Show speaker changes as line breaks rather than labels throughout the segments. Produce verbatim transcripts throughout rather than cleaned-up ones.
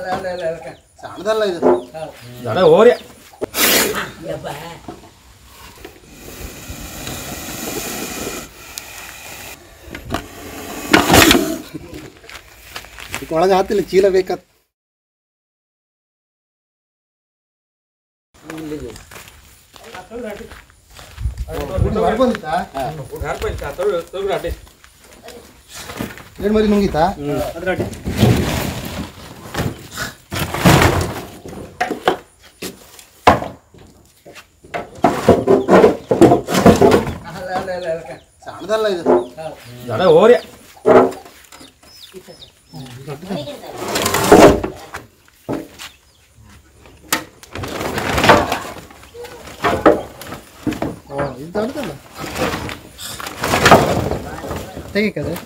ಸಣ್ಣದಲ್ಲ ಇದು
ಜಡ ಹೋರಿ
ಒಳಗೆ ಹಾತಿಲ್ಲ ಚೀಲ ಬೇಕಾದ ಏನ್ ಮರಿ ನುಂಗಿತಾ ಸಣ್ಣದಲ್ಲ ಇದು
ಜಡ ಹೋರಿ
ಇದು ದೊಡ್ಡದಲ್ಲ ತೆಗಿಕದೆ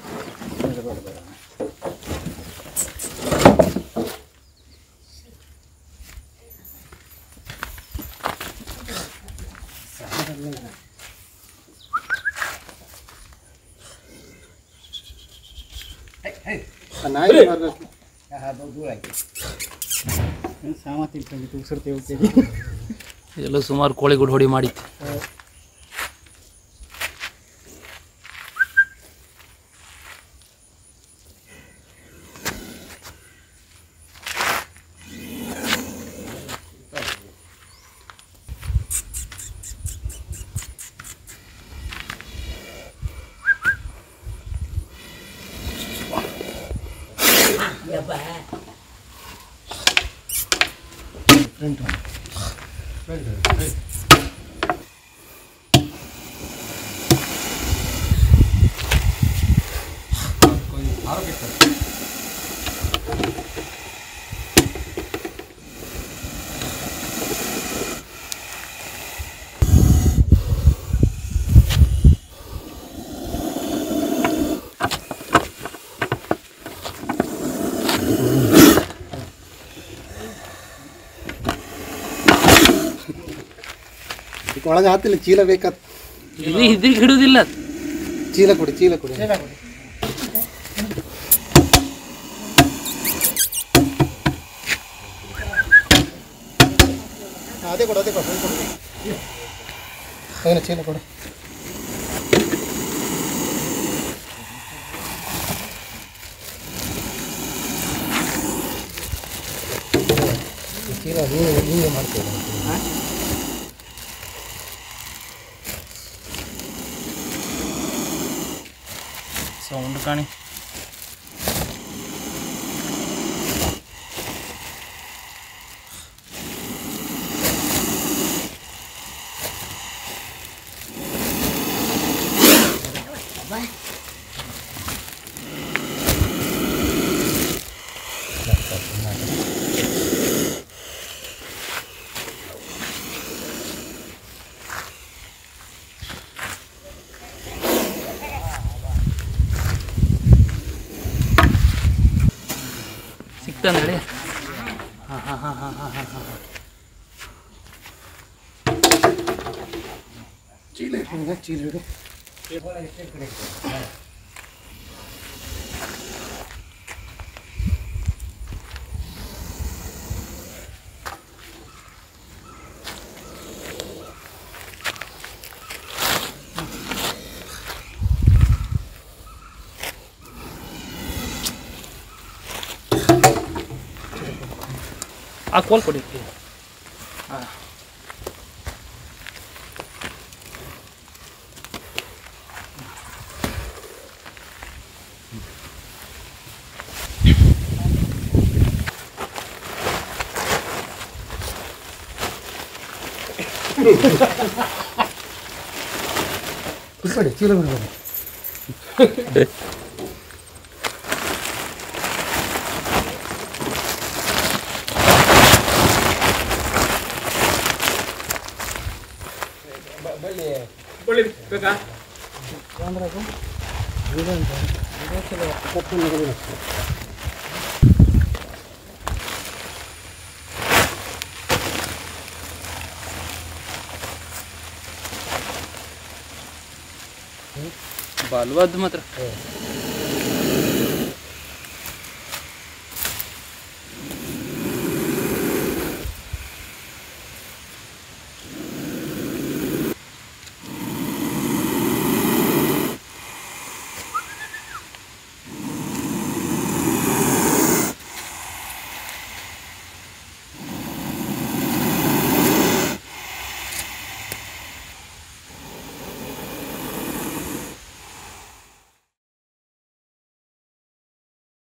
ನಾಯಿ ಬರಬೇಕು ಸಾಮತಿ ತೂಗ್ಸಿರ್ತೀವಿ
ಎಲ್ಲ ಸುಮಾರು ಕೋಳಿಗುಡ್ ಹೊಡಿ ಮಾಡಿತ್ತು
ಒಳಗೆ ಹಾತಿಲ್ಲ ಚೀಲ ಬೇಕಾದ
ಇದು ಇದ್ರಿಗೆ ಹಿಡುದಿಲ್ಲ
ಚೀಲ ಕೊಡಿ ಚೀಲ ಕೊಡಿ ಅದೇ ಕೊಡು ಅದೇ ಕೊಡು ಏನು ಚೀಲ ಕೊಡು ಚೀಲ ಹಿಂಗೆ ಹಿಂಗೆ ಮಾಡ್ತೇವೆ
ಸೌಂಡ್ ಕಾಣಿ ಸಿಕ್ತಂದ್ರೆ ಹಾಂ ಹಾಂ ಹಾಂ ಹಾಂ ಹಾಂ ಹಾಂ ಹಾಂ
ಚೀಲ ಇಡು ಚೀಲ ಇಡು
ಆ ಕೋಲ್ ಕೊಡಿ ಹಾಂ
ಬಿಡ್ಬೇಡಿ ಚೀಲ ಬಿಡ್ಬೇಡಿ
ಬಳ್ಳಿ ಬೇಕಾ
ಬಲ್ವದ್ದು ಮಾತ್ರ